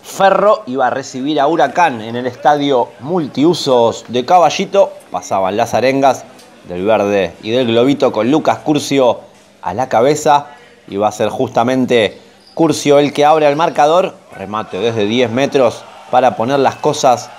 Ferro iba a recibir a Huracán en el estadio multiusos de Caballito. Pasaban las arengas del verde y del globito con Lucas Curcio a la cabeza. Y va a ser justamente Curcio el que abre el marcador. Remate desde 10 metros para poner las cosas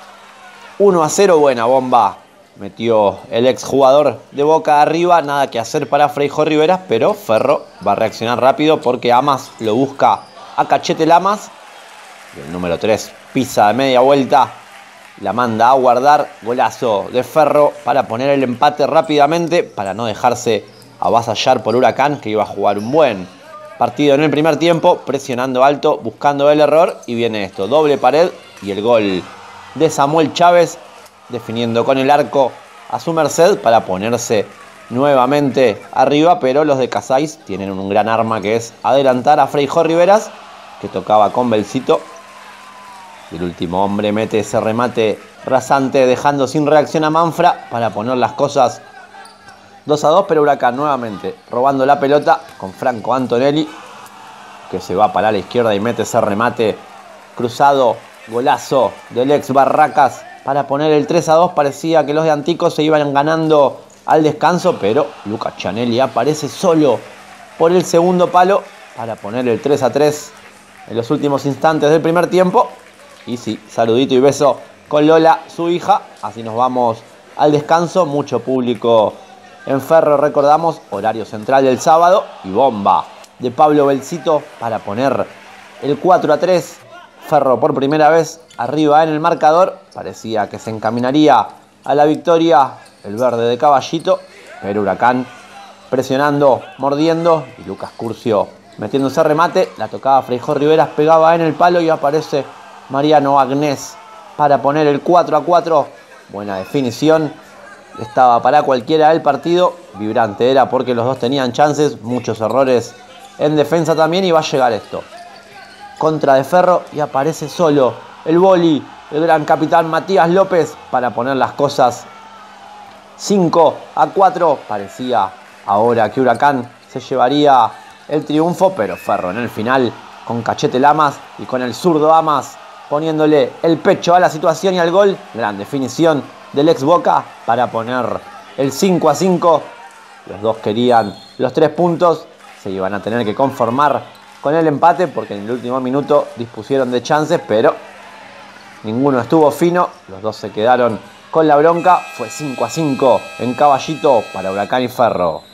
1-0. Buena bomba metió el exjugador de Boca arriba. Nada que hacer para Freijo Riveras, pero Ferro va a reaccionar rápido porque Amas lo busca a Cachete Lamas. Y el número 3 pisa de media vuelta, la manda a guardar. Golazo de Ferro para poner el empate rápidamente, para no dejarse avasallar por Huracán, que iba a jugar un buen partido en el primer tiempo, presionando alto, buscando el error. Y viene esto, doble pared y el gol de Samuel Chávez, definiendo con el arco a su merced para ponerse nuevamente arriba. Pero los de Casais tienen un gran arma, que es adelantar a Freijo Riveras, que tocaba con Belcito. Y el último hombre mete ese remate rasante, dejando sin reacción a Manfra para poner las cosas 2-2. Pero Huracán nuevamente robando la pelota con Franco Antonelli, que se va para la izquierda y mete ese remate cruzado. Golazo del ex Barracas para poner el 3-2. Parecía que los de Antico se iban ganando al descanso, pero Lucas Chanelli aparece solo por el segundo palo para poner el 3-3 en los últimos instantes del primer tiempo. Y sí, saludito y beso con Lola, su hija. Así nos vamos al descanso. Mucho público en Ferro, recordamos, horario central del sábado. Y bomba de Pablo Belcito para poner el 4-3. Ferro por primera vez arriba en el marcador. Parecía que se encaminaría a la victoria el verde de Caballito, pero Huracán presionando, mordiendo. Y Lucas Curcio metiendo ese remate. La tocaba Freijo Riveras, pegaba en el palo y aparece Mariano Agnés para poner el 4-4. Buena definición. Estaba para cualquiera el partido. Vibrante era porque los dos tenían chances. Muchos errores en defensa también. Y va a llegar esto, contra de Ferro, y aparece solo el boli, el gran capitán Matías López, para poner las cosas 5-4. Parecía ahora que Huracán se llevaría el triunfo, pero Ferro en el final, con Cachete Lamas y con el zurdo Amas poniéndole el pecho a la situación y al gol. Gran definición del ex Boca para poner el 5-5. Los dos querían los 3 puntos. Se iban a tener que conformar con el empate porque en el último minuto dispusieron de chances, pero ninguno estuvo fino. Los dos se quedaron con la bronca. Fue 5-5 en Caballito para Huracán y Ferro.